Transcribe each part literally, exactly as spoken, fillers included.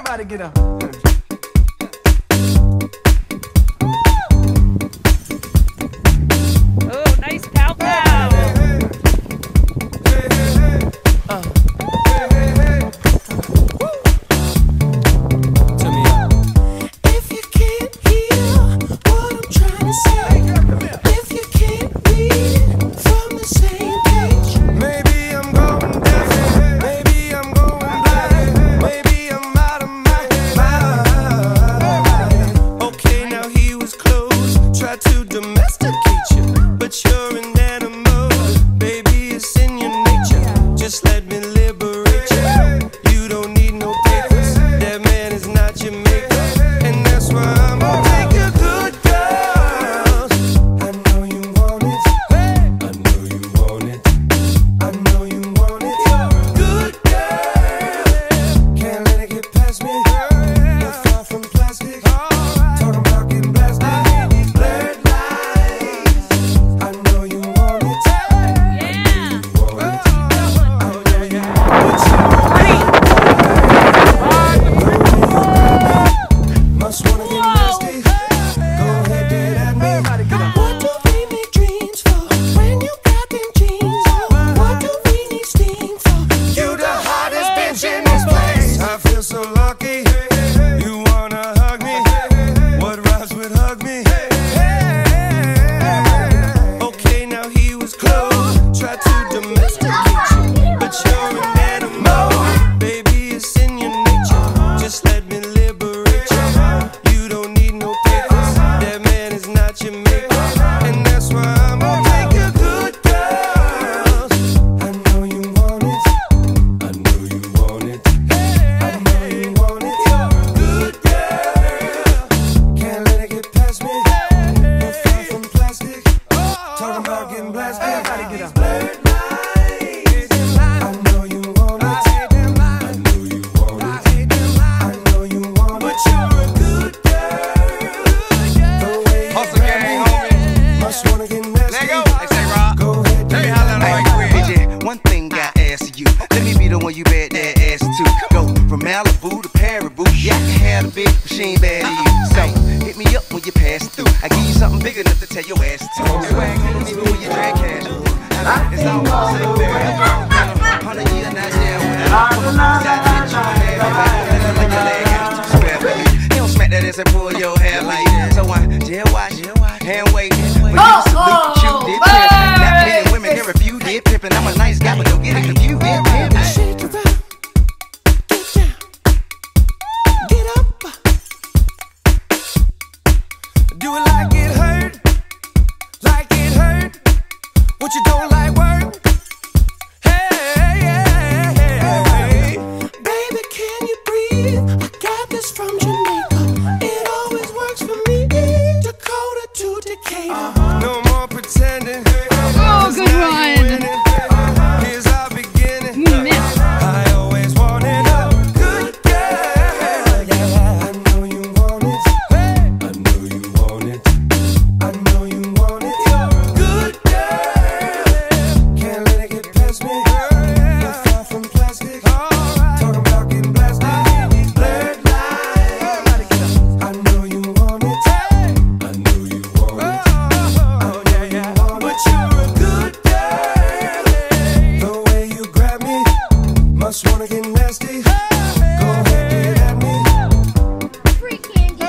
Everybody get up. Oh, nice pow pow. Uh. You bet that ass too. Go from Malibu to Paribu. Yeah, I can have a big machine bad to you. So hit me up when you pass through. I give you something big enough to tell your ass to. Swag on even when you drag cash. It's all about sitting there. Hundred years not there. When I got hit, you have like your leg got too spare, baby. You don't smack that ass and pull your hair like that. So I jail watch, hand wait. When you salute, you did pimp. Not many women here if you did pimpin'. I'm a nice guy, but don't get it if you did pimp. Do it like it hurt, like it hurt. What you don't like work? Hey, hey, hey, hey. Baby, can you breathe? I got this from Jamaica. It always works for me. Dakota to Decatur. Uh-huh. No more pretending. Oh, good one. Uh-huh. Here's our beginning. You missed. I always wanted a good girl. Yeah, I know you want it. Hey. I know you want it. I know you want it. Good girl. Can't let it get past me. Not far from plastic. Talking about getting blasted. Blurred lines. I know you want it. I know you want it. Oh yeah, yeah. But you're a good girl. The way you grab me, must wanna get nasty. Go ahead, get at me. Free candy.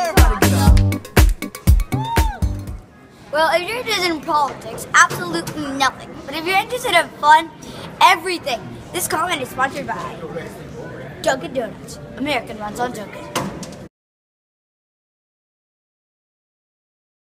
Well, if you're interested in politics, absolutely nothing. But if you're interested in fun, everything. This comment is sponsored by Dunkin' Donuts. American runs on Dunkin'.